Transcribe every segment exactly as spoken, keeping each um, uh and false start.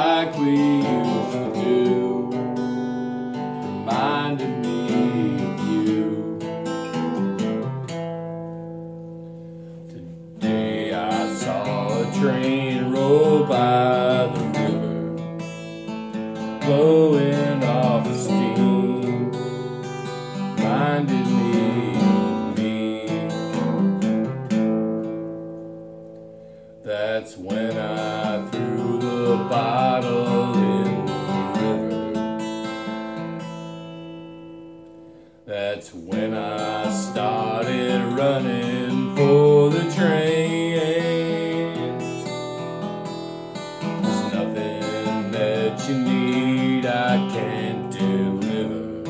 like we used to do, reminded me of you. Today I saw a train roll by the river, blowing off the steam, reminded me of me. That's when I threw the bottle in the river. That's when I started running for the train. There's nothing that you need I can't deliver.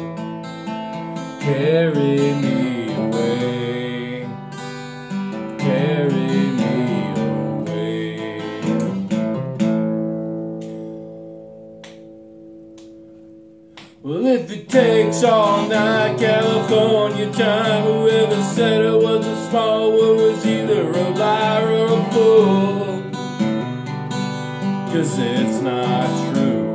Carry me away, carry me away. Well, if it takes all night, California time, whoever said it was a small world was either a liar or a fool, 'cause it's not true.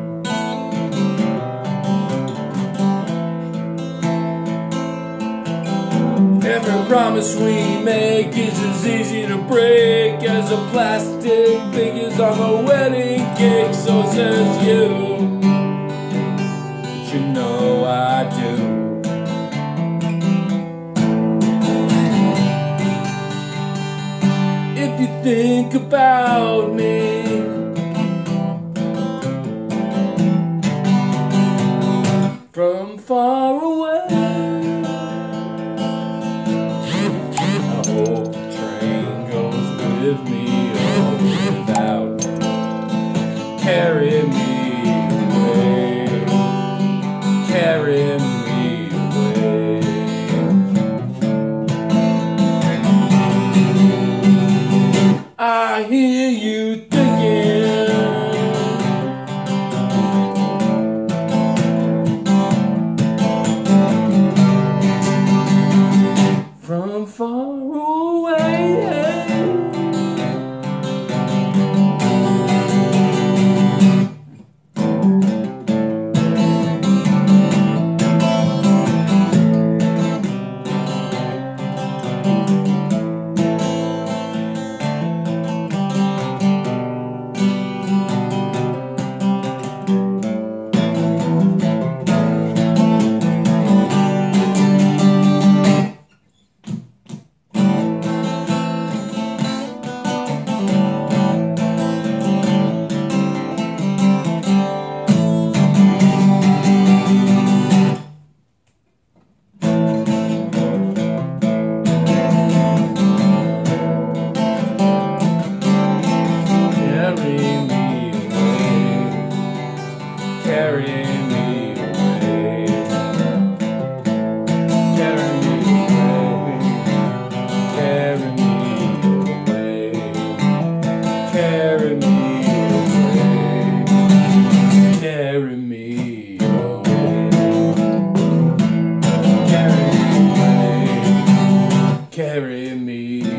Every promise we make is as easy to break as the plastic figures on a wedding cake. So says you, but you know I do. If you think about me, from far away, I hope the train goes with me or without. Carry me away, carry me away. I hear you thinking, from far away. Carry me away, carry me away, carry me away, carry me away, carry me away, carry me away, carry me away.